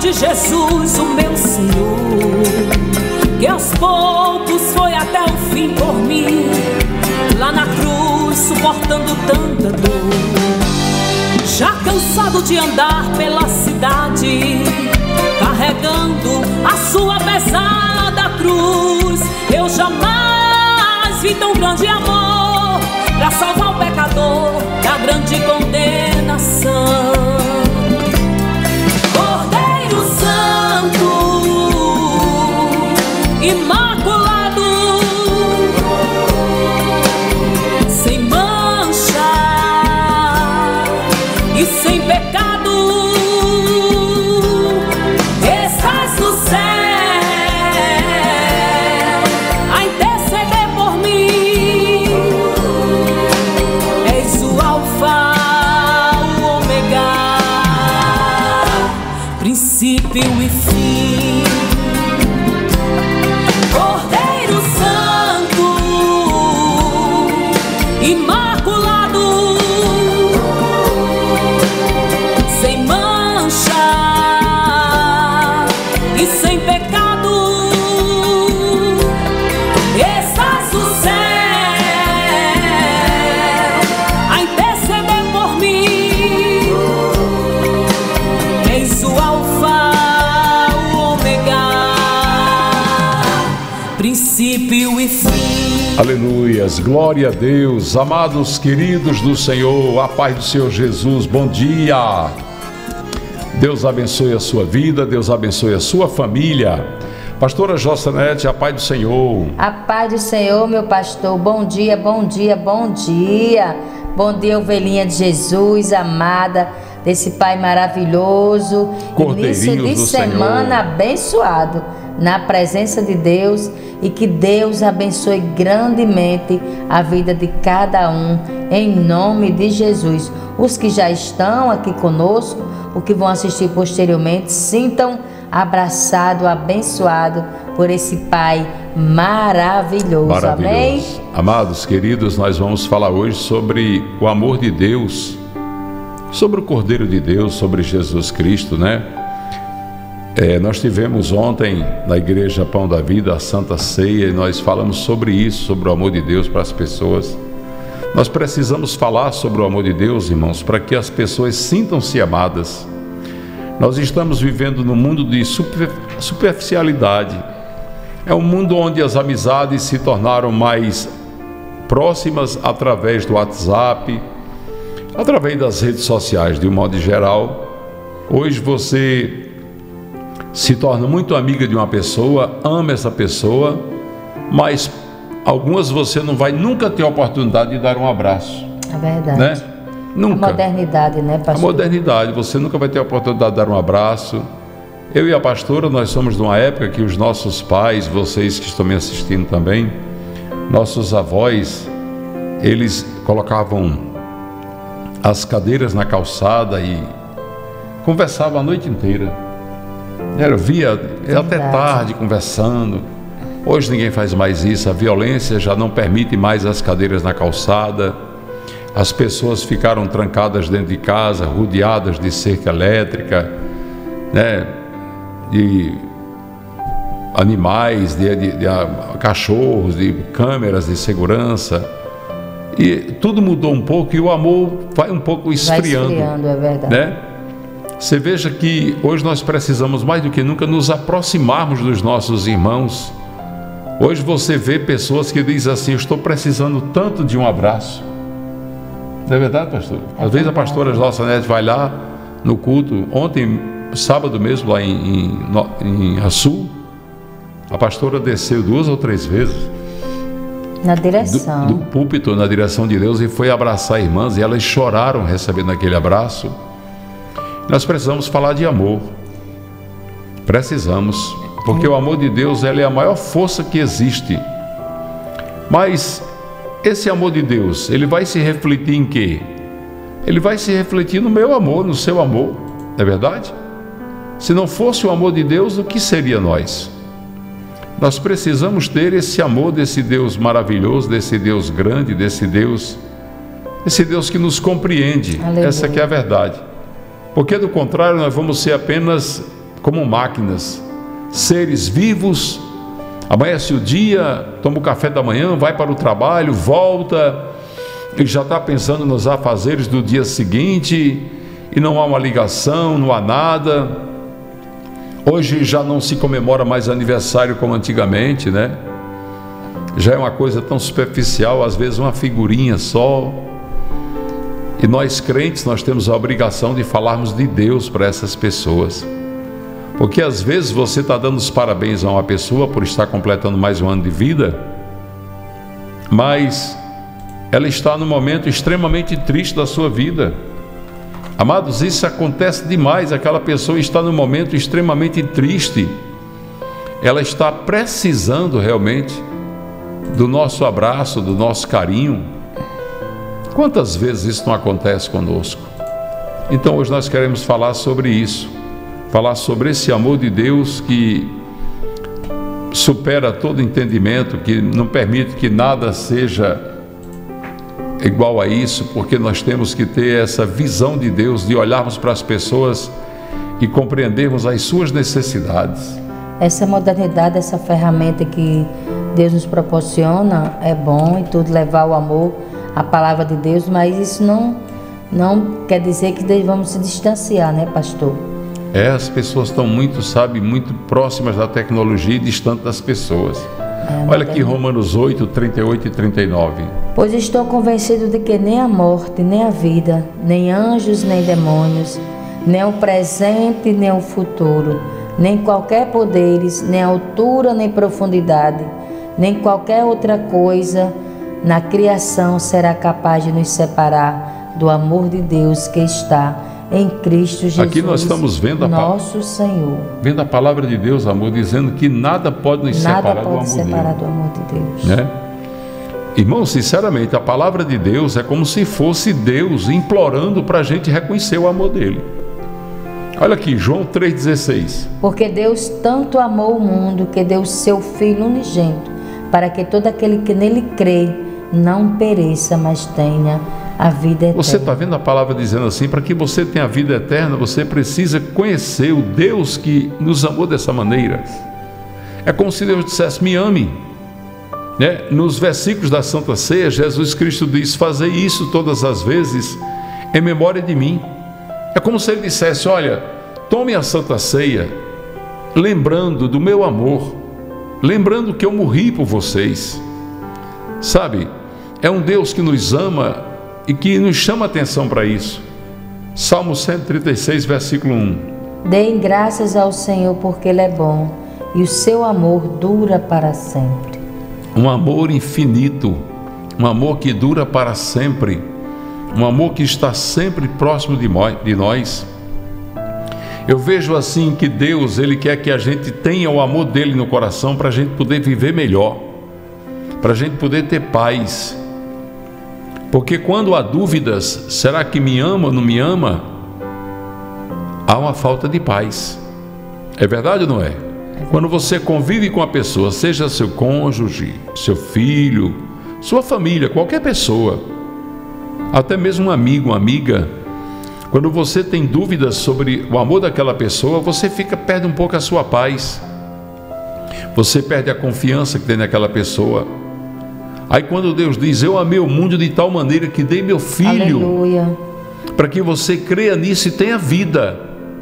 de Jesus, o meu Senhor, que aos poucos foi até o fim por mim, lá na cruz suportando tanta dor. Já cansado de andar pela cidade, carregando a sua pesada cruz, eu jamais vi tão grande amor pra salvar o pecador da grande condenação. Cordeiro Santo, imaculado, sem mancha e sem pecado, estás no céu a interceder por mim. És o Alfa, o Ômega, princípio e fim. Cordeiro Santo, imaculado, sem mancha e sem pecado, estás no céu a interceder por mim. És o Alfa, o Ômega, princípio e fim. Aleluias, glória a Deus. Amados queridos do Senhor, a paz do Senhor Jesus, bom dia. Deus abençoe a sua vida, Deus abençoe a sua família. Pastora Josanete, a paz do Senhor. A paz do Senhor, meu pastor. Bom dia, bom dia, bom dia. Bom dia, ovelhinha de Jesus, amada desse Pai maravilhoso. Início de semana abençoado na presença de Deus, e que Deus abençoe grandemente a vida de cada um, em nome de Jesus. Os que já estão aqui conosco, os que vão assistir posteriormente, sintam abraçado, abençoado por esse Pai maravilhoso. Maravilhoso. Amém? Amados queridos, nós vamos falar hoje sobre o amor de Deus, sobre o Cordeiro de Deus, sobre Jesus Cristo, né? Nós tivemos ontem na Igreja Pão da Vida a Santa Ceia, e nós falamos sobre isso, sobre o amor de Deus para as pessoas. Nós precisamos falar sobre o amor de Deus, irmãos, para que as pessoas sintam-se amadas. Nós estamos vivendo num mundo de superficialidade. É um mundo onde as amizades se tornaram mais próximas através do WhatsApp, através das redes sociais, de um modo geral. Hoje você se torna muito amiga de uma pessoa, ama essa pessoa, mas algumas você não vai nunca ter a oportunidade de dar um abraço. É verdade. Né? Nunca. A modernidade, né, pastor? A modernidade, você nunca vai ter a oportunidade de dar um abraço. Eu e a pastora, nós somos de uma época que os nossos pais, vocês que estão me assistindo também, nossos avós, eles colocavam as cadeiras na calçada e conversavam a noite inteira. Via até tarde conversando. Hoje ninguém faz mais isso. A violência já não permite mais as cadeiras na calçada. As pessoas ficaram trancadas dentro de casa, rodeadas de cerca elétrica, né? De animais, de cachorros, de câmeras de segurança. E tudo mudou um pouco, e o amor vai um pouco esfriando. Vai esfriando, é verdade. Né? Você veja que hoje nós precisamos mais do que nunca nos aproximarmos dos nossos irmãos. Hoje você vê pessoas que dizem assim: eu estou precisando tanto de um abraço. Não é verdade, pastor? Às vezes a pastora Josanete vai lá no culto. Ontem, sábado mesmo, lá em Açu, a pastora desceu 2 ou 3 vezes na direção do púlpito, na direção de Deus, e foi abraçar irmãs, e elas choraram recebendo aquele abraço. Nós precisamos falar de amor. Precisamos, porque o amor de Deus, ele é a maior força que existe. Mas esse amor de Deus, ele vai se refletir em quê? Ele vai se refletir no meu amor, no seu amor, não é verdade? Se não fosse o amor de Deus, o que seria nós? Nós precisamos ter esse amor desse Deus maravilhoso, desse Deus grande, desse Deus que nos compreende. Aleluia. Essa que é a verdade. Porque do contrário, nós vamos ser apenas como máquinas, seres vivos. Amanhece o dia, toma o café da manhã, vai para o trabalho, volta e já está pensando nos afazeres do dia seguinte, e não há uma ligação, não há nada. Hoje já não se comemora mais aniversário como antigamente, né? Já é uma coisa tão superficial, às vezes uma figurinha só. E nós crentes, nós temos a obrigação de falarmos de Deus para essas pessoas. Porque às vezes você está dando os parabéns a uma pessoa por estar completando mais um ano de vida, mas ela está num momento extremamente triste da sua vida. Amados, isso acontece demais. Aquela pessoa está num momento extremamente triste. Ela está precisando realmente do nosso abraço, do nosso carinho. Quantas vezes isso não acontece conosco? Então hoje nós queremos falar sobre isso. Falar sobre esse amor de Deus que supera todo entendimento, que não permite que nada seja igual a isso, porque nós temos que ter essa visão de Deus, de olharmos para as pessoas e compreendermos as suas necessidades. Essa modernidade, essa ferramenta que Deus nos proporciona é bom e tudo, levar o amor, a palavra de Deus, mas isso não quer dizer que devamos se distanciar, né, pastor? As pessoas estão muito próximas da tecnologia e distante das pessoas. Olha aqui Romanos 8, 38 e 39. Pois estou convencido de que nem a morte, nem a vida, nem anjos, nem demônios, nem o presente, nem o futuro, nem qualquer poderes, nem altura, nem profundidade, nem qualquer outra coisa na criação será capaz de nos separar do amor de Deus que está em Cristo Jesus. Aqui nós estamos vendo nosso Senhor. Vendo a palavra de Deus, amor, dizendo que nada pode nos separar do amor de Deus. Né? Irmão, sinceramente, a palavra de Deus é como se fosse Deus implorando para a gente reconhecer o amor dele. Olha aqui, João 3,16. Porque Deus tanto amou o mundo que deu seu Filho unigênito, para que todo aquele que nele crê não pereça, mas tenha a vida eterna. Você está vendo a palavra dizendo assim, para que você tenha a vida eterna, você precisa conhecer o Deus que nos amou dessa maneira. É como se Deus dissesse, me ame. Né? Nos versículos da Santa Ceia, Jesus Cristo diz, fazei isso todas as vezes em memória de mim. É como se ele dissesse, olha, tome a Santa Ceia, lembrando do meu amor, lembrando que eu morri por vocês. Sabe, é um Deus que nos ama e que nos chama a atenção para isso. Salmo 136, versículo 1. Deem graças ao Senhor porque Ele é bom e o seu amor dura para sempre. Um amor infinito, um amor que dura para sempre, um amor que está sempre próximo de nós. Eu vejo assim que Deus, Ele quer que a gente tenha o amor dEle no coração para a gente poder viver melhor, para a gente poder ter paz. Porque quando há dúvidas, será que me ama ou não me ama? Há uma falta de paz. É verdade ou não é? Quando você convive com a pessoa, seja seu cônjuge, seu filho, sua família, qualquer pessoa, até mesmo um amigo, uma amiga, quando você tem dúvidas sobre o amor daquela pessoa, você perde um pouco a sua paz. Você perde a confiança que tem naquela pessoa. Aí quando Deus diz, eu amei o mundo de tal maneira que dei meu filho, para que você creia nisso e tenha vida.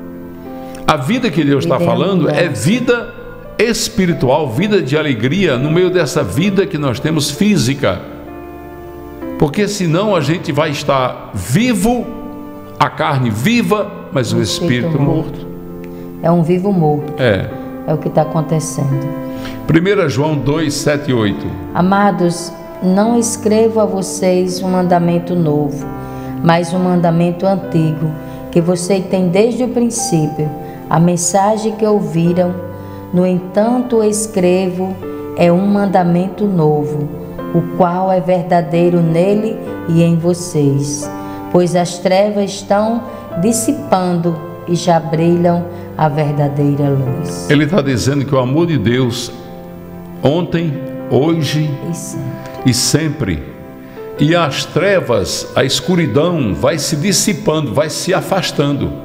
A vida que Deus está falando é vida espiritual, vida de alegria no meio dessa vida que nós temos física. Porque senão a gente vai estar vivo, a carne viva, mas o espírito morto. É um vivo morto. É o que está acontecendo. 1 João 2, 7 e 8. Amados, não escrevo a vocês um mandamento novo, mas um mandamento antigo, que vocês têm desde o princípio, a mensagem que ouviram. No entanto, escrevo é um mandamento novo, o qual é verdadeiro nele e em vocês, pois as trevas estão dissipando e já brilham a verdadeira luz. Ele está dizendo que o amor de Deus ontem, hoje e sempre. E as trevas, a escuridão vai se dissipando, vai se afastando.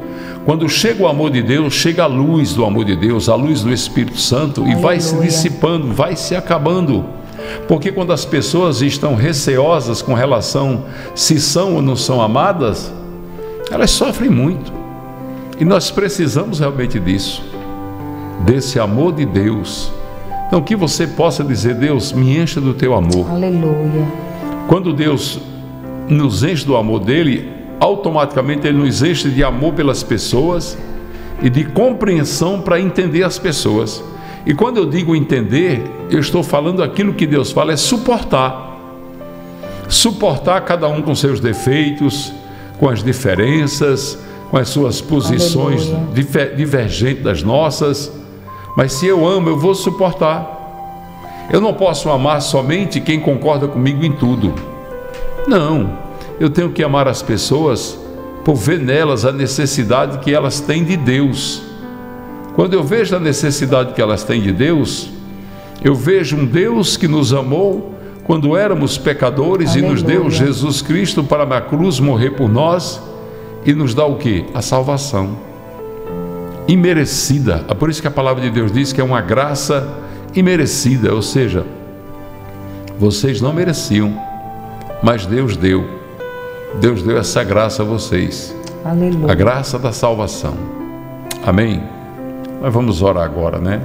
Quando chega o amor de Deus, chega a luz do amor de Deus, a luz do Espírito Santo, e vai se dissipando, vai se acabando. Porque quando as pessoas estão receosas com relação se são ou não são amadas, elas sofrem muito. E nós precisamos realmente disso, desse amor de Deus. Então que você possa dizer: Deus, me encha do teu amor. Aleluia. Quando Deus nos enche do amor dele, automaticamente ele nos enche de amor pelas pessoas e de compreensão para entender as pessoas. E quando eu digo entender, eu estou falando aquilo que Deus fala, é suportar. Suportar cada um com seus defeitos, com as diferenças, com as suas posições divergentes das nossas. Mas se eu amo, eu vou suportar. Eu não posso amar somente quem concorda comigo em tudo. Não. Eu tenho que amar as pessoas por ver nelas a necessidade que elas têm de Deus. Quando eu vejo a necessidade que elas têm de Deus, eu vejo um Deus que nos amou quando éramos pecadores. Aleluia. E nos deu Jesus Cristo para na cruz morrer por nós e nos dá o quê? A salvação imerecida. É por isso que a palavra de Deus diz que é uma graça imerecida, ou seja, vocês não mereciam, mas Deus deu. Deus deu essa graça a vocês. Aleluia. A graça da salvação. Amém? Nós vamos orar agora, né?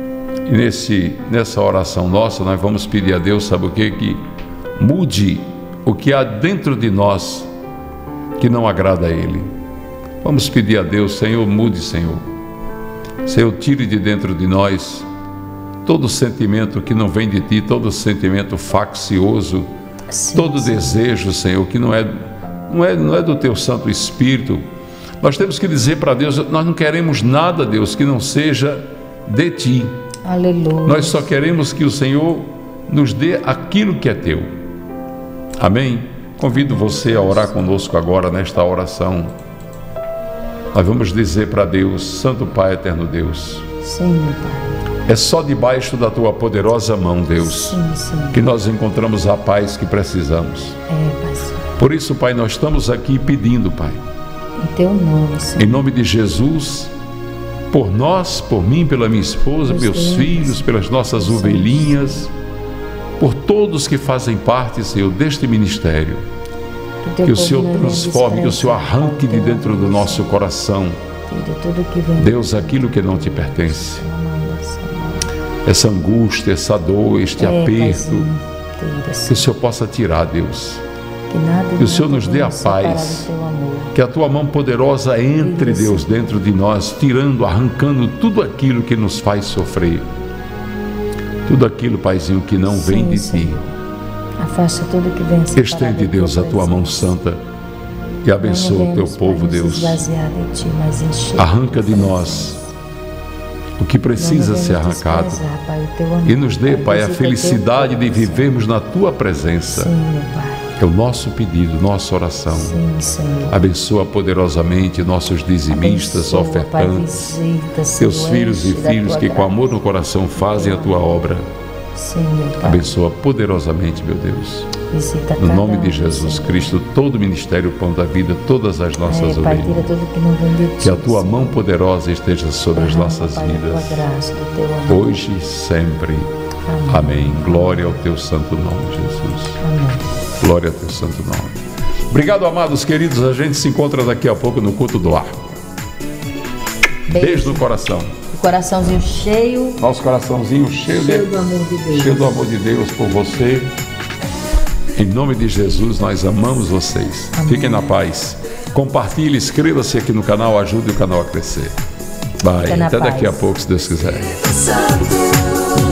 E nessa oração nossa, nós vamos pedir a Deus, sabe o quê? Que mude o que há dentro de nós que não agrada a Ele. Vamos pedir a Deus: Senhor, mude, Senhor. Senhor, tire de dentro de nós todo sentimento que não vem de Ti, todo sentimento faccioso, sim, todo desejo, Senhor, que não é do Teu Santo Espírito. Nós temos que dizer para Deus: nós não queremos nada, Deus, que não seja de Ti. Aleluia. Nós só queremos que o Senhor nos dê aquilo que é Teu. Amém? Convido você a orar conosco agora nesta oração. Nós vamos dizer para Deus: Santo Pai, eterno Deus, sim, meu Pai, é só debaixo da Tua poderosa mão, Deus, sim, que nós encontramos a paz que precisamos. Pai, por isso, Pai, nós estamos aqui pedindo, Pai, em Teu nome, Senhor, em nome de Jesus, por nós, por mim, pela minha esposa, meus filhos, pelas nossas ovelhinhas, por todos que fazem parte, Senhor, deste ministério. Que o Senhor transforme, que o Senhor arranque de dentro do nosso coração, Deus, aquilo que não te pertence, essa angústia, essa dor, este aperto, que o Senhor possa tirar, Deus, que o Senhor nos dê a paz, que a Tua mão poderosa entre, Deus, dentro de nós, tirando, arrancando tudo aquilo que nos faz sofrer, tudo aquilo, Paizinho, que não vem de Ti. Afasta tudo que vem. Estende, Deus, a Tua mão santa e abençoa o Teu povo, Deus. Arranca de nós o que precisa ser arrancado e nos dê, Pai, a felicidade de vivermos na Tua presença. É o nosso pedido, nossa oração. Abençoa poderosamente nossos dizimistas, ofertantes, Teus filhos e filhas que com amor no coração fazem a Tua obra. Sim, abençoa poderosamente, meu Deus, no nome de Jesus Cristo, todo o ministério Pão da Vida, todas as nossas ovelhas, que a Tua mão poderosa esteja sobre as nossas vidas, hoje e sempre. Amém. Glória ao Teu santo nome, Jesus. Amém. Glória ao Teu santo nome. Obrigado, amados queridos, a gente se encontra daqui a pouco no culto do lar. Beijo no coração. Coraçãozinho cheio. Nosso coraçãozinho cheio do amor de Deus. Cheio do amor de Deus por você. Em nome de Jesus, nós amamos vocês. Amém. Fiquem na paz. Compartilhe, inscreva-se aqui no canal, ajude o canal a crescer. Vai, até daqui a pouco, se Deus quiser.